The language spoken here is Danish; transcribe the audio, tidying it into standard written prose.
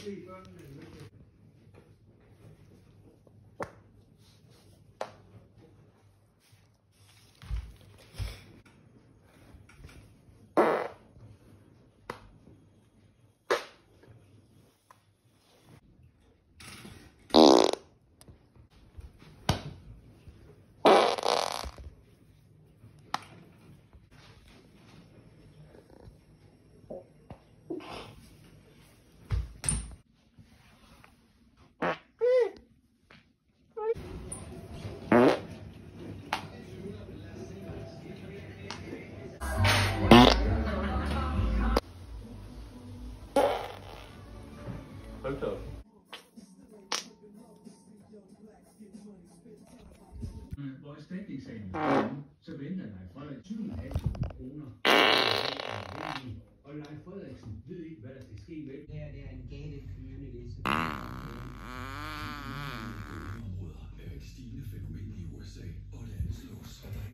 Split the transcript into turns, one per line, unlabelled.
Hold da op.
Hvor erstatningssagen så venter Leif Frederiksen 20,5 kroner. Og Leif Frederiksen ved ikke, hvad der skal ske.
Det her det er en gated community,